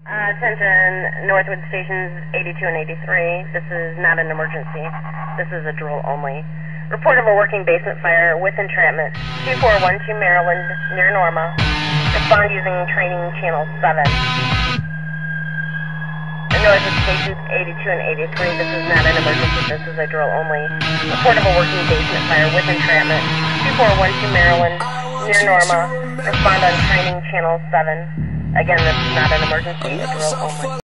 Attention, Northwood stations 82 and 83. This is not an emergency. This is a drill only. Report of a working basement fire with entrapment. 2412 Maryland, near Norma. Respond using training channel 7. Northwood stations 82 and 83. This is not an emergency. This is a drill only. Report of a working basement fire with entrapment. 2412 Maryland, near Norma. Respond on training channel 7. Again, this is not an emergency, a drill only.